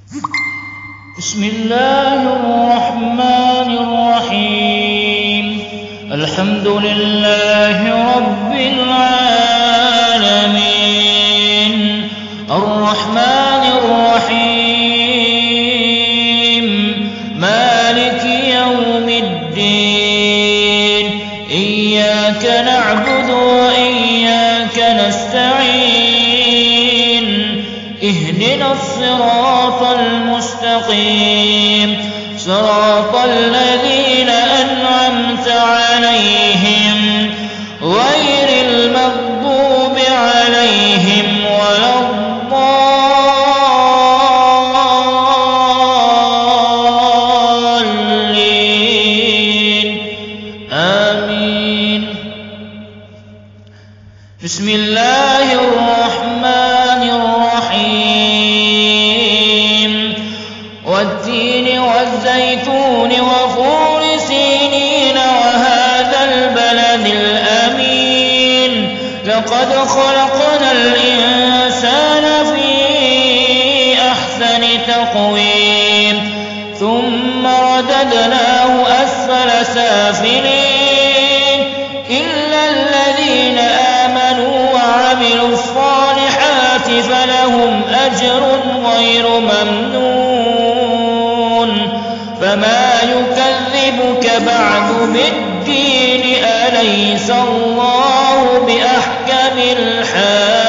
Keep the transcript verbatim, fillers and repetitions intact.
بسم الله الرحمن الرحيم. الحمد لله رب العالمين الرحمن الرحيم مالك يوم الدين إياك نعبد وإياك نستعين اهدنا الصراط المستقيم صراط الذين أنعمت عليهم غير المغضوب عليهم ولا الضالين آمين. بسم الله الرحمن الرحيم والتين والزيتون وطور سينين وهذا البلد الأمين لقد خلقنا الإنسان في أحسن تقويم ثم رددناه أسفل سافلين إلا الذين آمنوا وعملوا الصالحات فلهم أجر غير ممنون. فما يكذبك بعد بالدين أليس الله بأحكم الحاكمين.